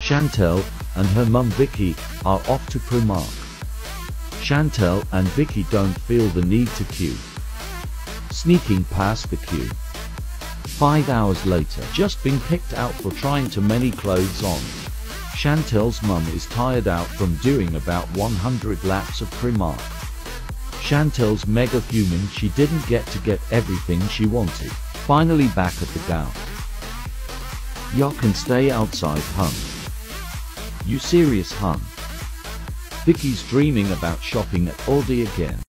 Chantelle and her mum Vicky are off to Primark. Chantelle and Vicky don't feel the need to queue. Sneaking past the queue. 5 hours later, just been kicked out for trying too many clothes on. Chantelle's mum is tired out from doing about 100 laps of Primark. Chantelle's mega fuming she didn't get everything she wanted. Finally back at the gown. Ya can stay outside, hun. You serious, hun? Vicky's dreaming about shopping at Aldi again.